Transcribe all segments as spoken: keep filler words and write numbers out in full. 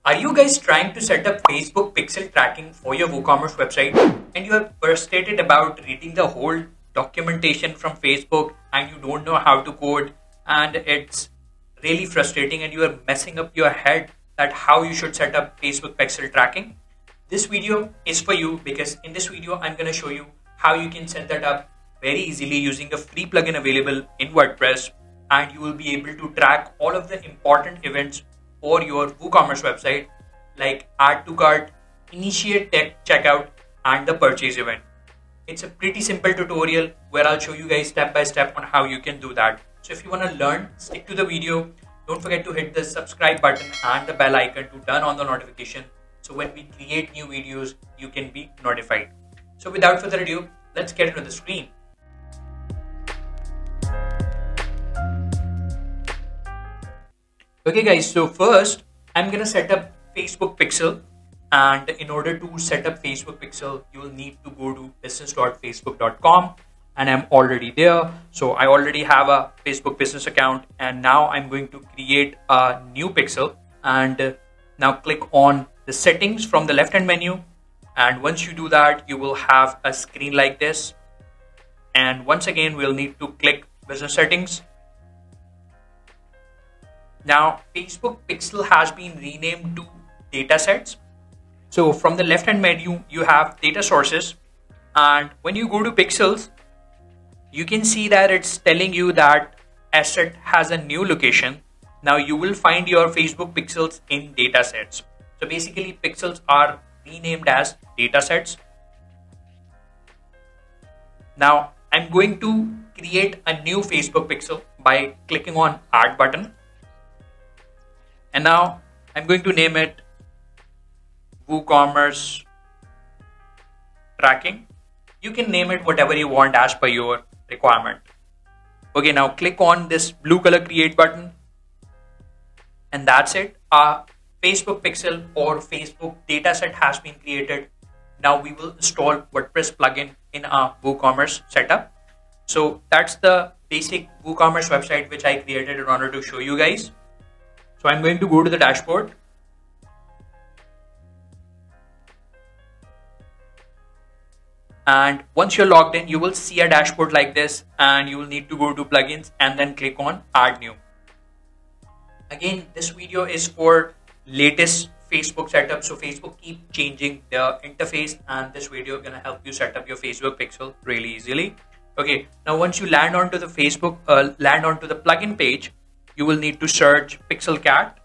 Are you guys trying to set up Facebook pixel tracking for your WooCommerce website and you are frustrated about reading the whole documentation from Facebook and you don't know how to code, and it's really frustrating and you are messing up your head that how you should set up Facebook pixel tracking? This video is for you because in this video I'm going to show you how you can set that up very easily using a free plugin available in WordPress, and you will be able to track all of the important events for your WooCommerce website like add to cart, initiate tech checkout, and the purchase event. It's a pretty simple tutorial where I'll show you guys step by step on how you can do that. So if you want to learn, stick to the video. Don't forget to hit the subscribe button and the bell icon to turn on the notification, so when we create new videos, you can be notified. So without further ado, let's get into the screen. Okay guys, so first I'm gonna set up Facebook Pixel, and in order to set up Facebook Pixel, you will need to go to business dot facebook dot com, and I'm already there. So I already have a Facebook business account, and now I'm going to create a new pixel, and now click on the settings from the left hand menu. And once you do that, you will have a screen like this. And once again, we'll need to click business settings. Now, Facebook Pixel has been renamed to datasets. So from the left hand menu, you have data sources. And when you go to pixels, you can see that it's telling you that asset has a new location. Now you will find your Facebook pixels in datasets. So basically pixels are renamed as datasets. Now I'm going to create a new Facebook pixel by clicking on add button. And now I'm going to name it WooCommerce tracking. You can name it whatever you want as per your requirement. Okay, now click on this blue color create button. And that's it. Our Facebook pixel or Facebook dataset has been created. Now we will install WordPress plugin in our WooCommerce setup. So that's the basic WooCommerce website which I created in order to show you guys. So I'm going to go to the dashboard. And once you're logged in, you will see a dashboard like this, and you will need to go to plugins and then click on add new. Again, this video is for latest Facebook setup. So Facebook keep changing their interface, and this video is going to help you set up your Facebook pixel really easily. Okay, now once you land onto the Facebook, uh, land onto the plugin page, you will need to search PixelCat.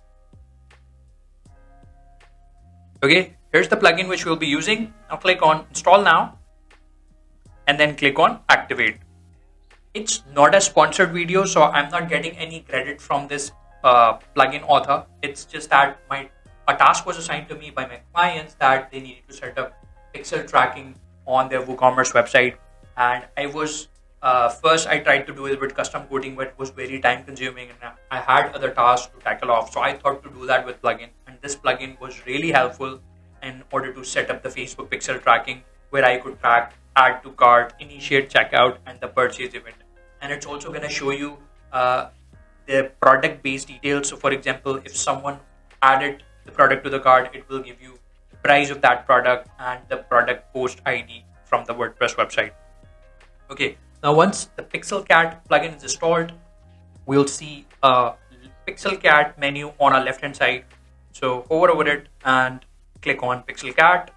Okay, here's the plugin which we'll be using. Now click on install now, and then click on activate. It's not a sponsored video, so I'm not getting any credit from this uh, plugin author. It's just that my a task was assigned to me by my clients that they needed to set up pixel tracking on their WooCommerce website, and I was Uh, first I tried to do it with custom coding, but it was very time consuming and I had other tasks to tackle off. So I thought to do that with plugin, and this plugin was really helpful in order to set up the Facebook pixel tracking, where I could track add to cart, initiate checkout, and the purchase event. And it's also going to show you uh, the product based details. So for example, if someone added the product to the cart, it will give you the price of that product and the product post I D from the WordPress website. Okay. Now once the PixelCat plugin is installed, we'll see a PixelCat menu on our left hand side. So hover over it and click on PixelCat.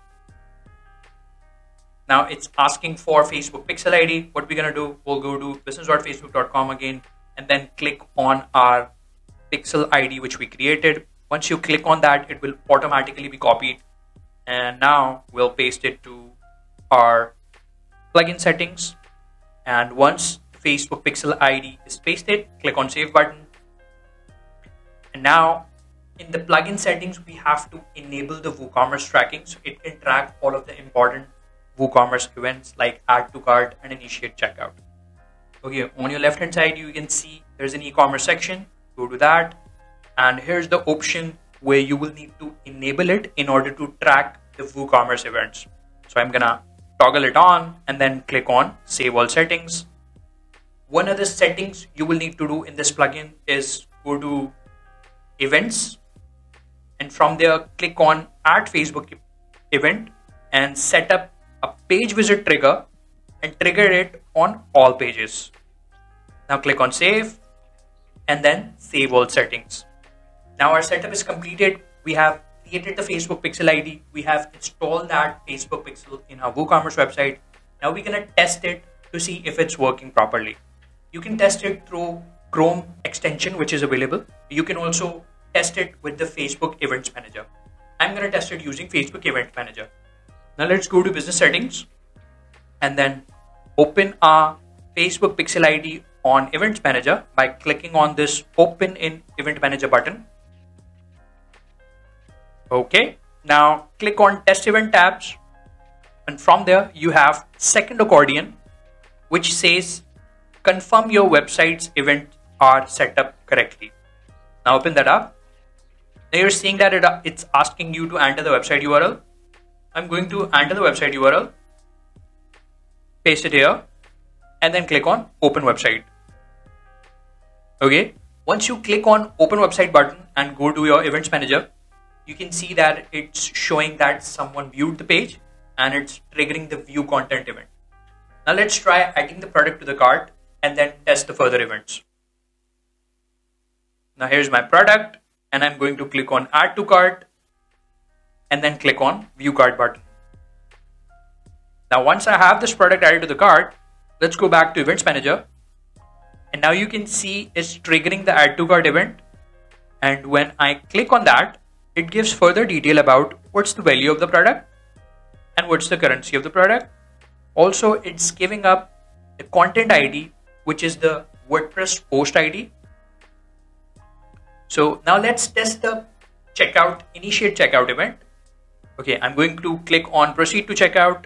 Now it's asking for Facebook pixel I D. What we're going to do, we'll go to business dot facebook dot com again, and then click on our pixel I D which we created. Once you click on that, it will automatically be copied. And now we'll paste it to our plugin settings. And once Facebook pixel I D is pasted, click on save button. And now in the plugin settings, we have to enable the WooCommerce tracking, so it can track all of the important WooCommerce events like add to cart and initiate checkout. Okay, on your left hand side, you can see there's an e-commerce section. Go to that. And here's the option where you will need to enable it in order to track the WooCommerce events. So I'm gonna toggle it on and then click on save all settings. One of the settings you will need to do in this plugin is go to events, and and from there click on Add Facebook Event and set up a page visit trigger and trigger it on all pages. Now click on Save and then Save All Settings. Now our setup is completed. We have created the Facebook Pixel I D. We have installed that Facebook Pixel in our WooCommerce website. Now we're gonna test it to see if it's working properly. You can test it through Chrome extension, which is available. You can also test it with the Facebook Events Manager. I'm gonna test it using Facebook Event Manager. Now let's go to Business Settings and then open our Facebook Pixel I D on Events Manager by clicking on this Open in Event Manager button. Okay, now click on Test Event tabs, and from there you have second accordion which says confirm your website's events are set up correctly. Now open that up. Now you're seeing that it, it's asking you to enter the website U R L. I'm going to enter the website U R L, paste it here, and then click on Open Website. Okay, once you click on Open Website button and go to your Events Manager, you can see that it's showing that someone viewed the page and it's triggering the view content event. Now let's try adding the product to the cart and then test the further events. Now here's my product and I'm going to click on Add to Cart and then click on View Cart button. Now once I have this product added to the cart, let's go back to Events Manager, and now you can see it's triggering the Add to Cart event, and when I click on that, it gives further detail about what's the value of the product and what's the currency of the product. Also, it's giving up the content I D, which is the WordPress post I D. So now let's test the checkout, initiate checkout event. Okay, I'm going to click on Proceed to Checkout.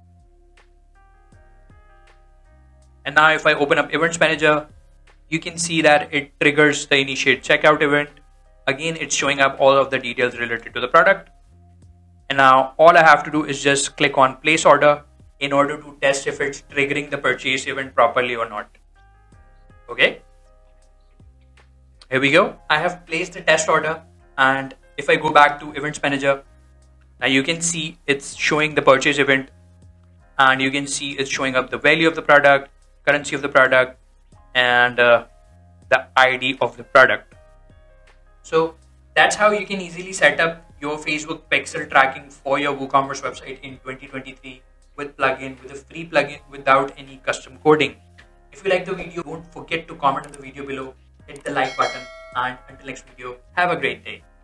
And now if I open up Events Manager, you can see that it triggers the initiate checkout event. Again, it's showing up all of the details related to the product. And now all I have to do is just click on Place Order in order to test if it's triggering the purchase event properly or not. Okay. Here we go. I have placed the test order, and if I go back to Events Manager, now you can see it's showing the purchase event, and you can see it's showing up the value of the product, currency of the product, and uh, the I D of the product. So that's how you can easily set up your Facebook pixel tracking for your WooCommerce website in twenty twenty-three with plugin, with a free plugin without any custom coding. If you like the video, don't forget to comment on the video below, hit the like button, and until next video, have a great day.